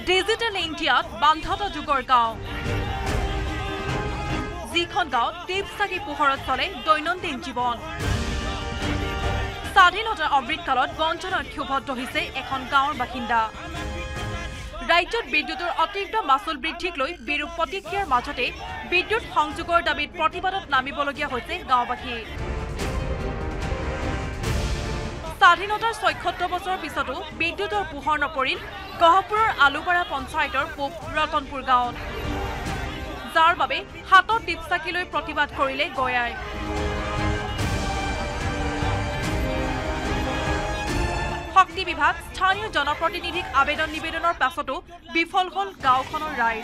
digital ইণ্ডিয়াত বান্ধত যুগৰ গাঁও যিখন গাঁৱত টিপ চাকি পোহৰত চলে দৈনন্দিন জীৱন স্বাধীনতাৰ অমৃতকালত বঞ্চনাত ক্ষোভত হৈছে এখন গাঁৱৰ বাসিন্দা ৰাজ্যত বিদ্যুতৰ অতিৰিক্ত মাচুল বৃদ্ধিক লৈ বিৰূপ প্ৰতিক্ৰিয়াৰ মাজতে বিদ্যুৎ সংযোগৰ দাবীত প্ৰতিবাদত নামিবলগীয়া হৈছে গাঁওবাসী স্বাধীনতাৰ ৭৬ বছৰৰ পিছতো বিদ্যুতৰ পোহৰ নপৰিল গহপুৰৰ আলুপাৰা পঞ্চায়তৰ পূব ৰতনপুৰ গাঁৱত যাৰ বাবে হাতত টিপচাকি লৈ প্ৰতিবাদ কৰিলে গয়াই শক্তি বিভাগ স্থানীয় জনপ্ৰতিনিধিক আবেদন নিবেদনৰ পাছতো বিফল হল গাঁওখনৰ ৰাইজ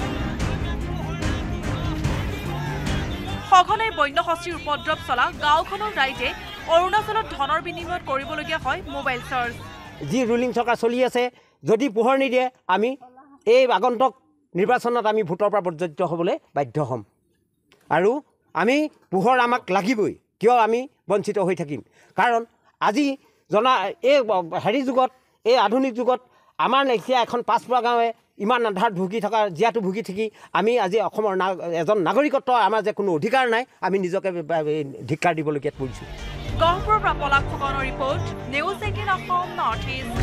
সঘনাই বন্যহস্তীৰ উপদ্ৰৱ চলা গাঁওখনৰ ৰাইজে অৰুণাচলত ধনৰ বিনিময়ত কৰিবলগীয়া হয় মোবাইল চাৰ্জ যি ৰুলিং চৰকাৰ চলি আছে যদি পোহৰ নিদিয়ে আমি এই আগন্তুক নিৰ্বাচনত আমি ভোটৰ পৰা বৰ্জিত হ'বলৈ বাধ্য হ'ম আৰু আমি পোহৰ আমাক লাগিবই কিয় আমি বঞ্চিত হৈ থাকিম কাৰণ আজি এই যুগত এই আধুনিক যুগত আমাৰ লেখীয়া এখন পাঁচপৰা গাঁৱে ইমান আন্ধাৰত ভুগি থকা জীয়াটো ভুগি থাকি আমি আজি অসমৰ এজন নাগৰিকত্ব আমাৰ যে কোনো অধিকাৰ নাই আমি নিজকে ধিক্কাৰ দিবলগীয়াত পৰিছোঁ গহপুৰৰ পৰা পলাশ ফুকনৰ report News18 Assam Northeast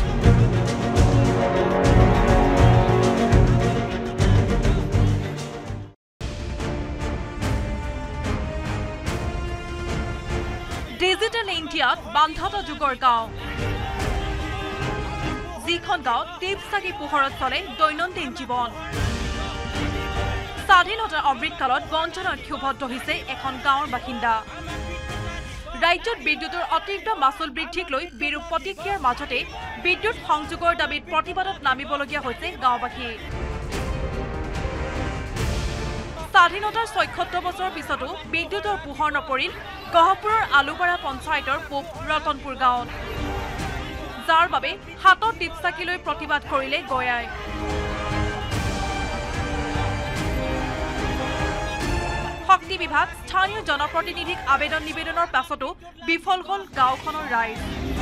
digital ইণ্ডিয়াত বান্ধত যুগৰ গাঁও যিখন গাঁৱত টিপ চাকি পোহৰত চলে দৈনন্দিন জীৱন স্বাধীনতাৰ অমৃতকালত বঞ্চনাত ক্ষোভত হৈছে এখন গাঁৱৰ বাসিন্দা ৰাজ্যত বিদ্যুতৰ অতিৰিক্ত মাচুল বৃদ্ধিক লৈ বিৰূপ প্ৰতিক্ৰিয়াৰ মাজতে বিদ্যুৎ সংযোগৰ দাবীত প্ৰতিবাদত নামিবলগীয়া হৈছে গাঁওবাসী স্বাধীনতাৰ ৭৬ বছৰৰ পিছতো বিদ্যুতৰ পোহৰ নপৰিল গহপুৰৰ আলুপাৰা পঞ্চায়তৰ পূব ৰতনপুৰ গাঁৱত যাৰ বাবে হাতত টিপচাকি লৈ প্ৰতিবাদ কৰিলে গয়াই শক্তি বিভাগ স্থানীয় জনপ্ৰতিনিধিক আবেদন নিবেদনৰ পাছতো বিফল হল গাঁওখনৰ ৰাইজ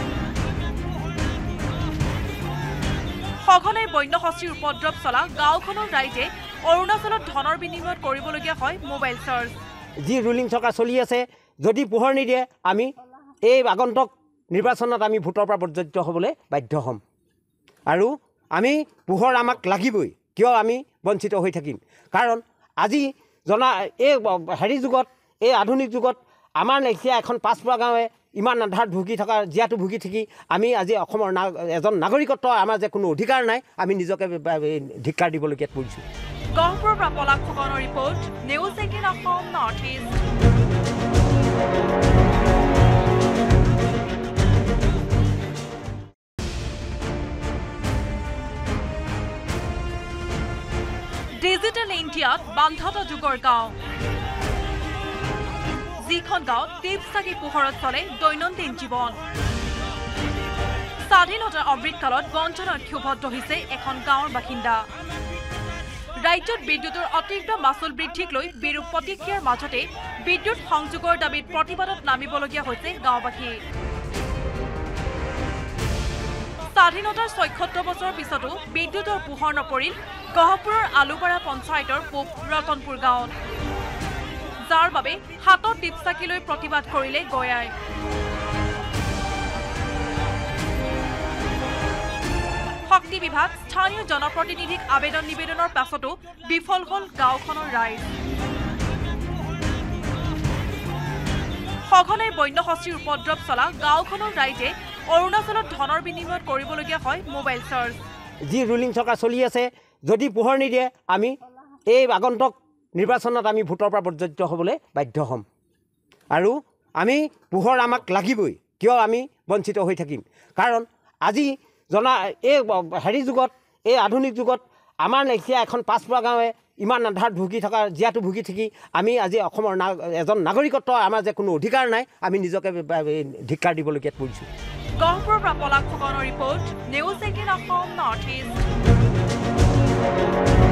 সঘনাই বন্যহস্তীৰ উপদ্ৰৱ চলা গাঁওখনৰ ৰাইজে অৰুণাচলত ধনৰ বিনিময়ত কৰিবলগীয়া হয় মোবাইল চাৰ্জ যি ৰুলিং চৰকাৰ চলি আছে যদি পোহৰ নিদিয়ে আমি এই আগন্তুক নিৰ্বাচনত আমি ভোটৰ পৰা বৰ্জিত হ'বলৈ বাধ্য হ'ম আৰু আমি পোহৰ আমাক লাগিবই কিয় আমি বঞ্চিত হৈ থাকিম কাৰণ আজি এই যুগত এই আধুনিক যুগত আমাৰ লেখীয়া এখন পাঁচপৰা গাঁৱে ইমান আন্ধাৰত ভুগি থকা জীয়াটো ভুগি থাকি আমি আজি অসমৰ এজন নাগৰিকত্ব আমাৰ যে কোনো অধিকাৰ নাই আমি নিজকে ধিক্কাৰ দিবলগীয়াত পৰিছোঁ গহপুৰৰ পৰা পলাশ ফুকনৰ report News18 Assam Northeast digital ইণ্ডিয়াত বান্ধত যুগৰ গাঁও যিখন গাঁৱত টিপ চাকি পোহৰত চলে দৈনন্দিন জীৱন স্বাধীনতাৰ অমৃতকালত বঞ্চনাত ক্ষোভত হৈছে এখন গাঁৱৰ বাসিন্দা ৰাজ্যত বিদ্যুতৰ অতিৰিক্ত মাচুল বৃদ্ধিক লৈ বিৰূপ প্ৰতিক্ৰিয়াৰ মাজতে বিদ্যুৎ সংযোগৰ দাবীত প্ৰতিবাদত নামিবলগীয়া হৈছে গাঁওবাসী স্বাধীনতাৰ ৭৬ বছৰৰ পিছতো বিদ্যুতৰ পোহৰ নপৰিল গহপুৰৰ আলুপাৰা পঞ্চায়তৰ পূব ৰতনপুৰ গাঁৱত যাৰ বাবে হাতত টিপচাকি লৈ প্ৰতিবাদ কৰিলে গয়াই শক্তি বিভাগ স্থানীয় জনপ্ৰতিনিধিক আবেদন নিবেদনৰ পাছতো বিফল হল গাঁওখনৰ ৰাইজ সঘনাই বন্যহস্তীৰ উপদ্ৰৱ চলা গাঁওখনৰ ৰাইজে অৰুণাচলত ধনৰ বিনিময়ত কৰিবলগীয়া হয় মোবাইল চাৰ্জ যি ৰুলিং চৰকাৰ চলি আছে যদি পোহৰ নিদিয়ে আমি এই আগন্তুক নিৰ্বাচনত আমি ভোটৰ পৰা বৰ্জিত হ'বলৈ বাধ্য হ'ম আৰু আমি পোহৰ আমাক লাগিবই কিয় আমি বঞ্চিত হৈ থাকিম কাৰণ আজি এই যুগত এই আধুনিক যুগত আমাৰ লেখীয়া এখন পাঁচপৰা গাঁৱে ইমান আন্ধাৰত ভুগি থকা জীয়াটো ভুগি থাকি আমি আজি অসমৰ এজন নাগৰিকত্ব আমাৰ যে কোনো অধিকাৰ নাই আমি নিজকে ধিক্কাৰ দিবলগীয়াত পৰিছোঁ গহপুৰৰ পৰা পলাশ ফুকনৰ ৰিপৰ্ট News18 Assam Northeast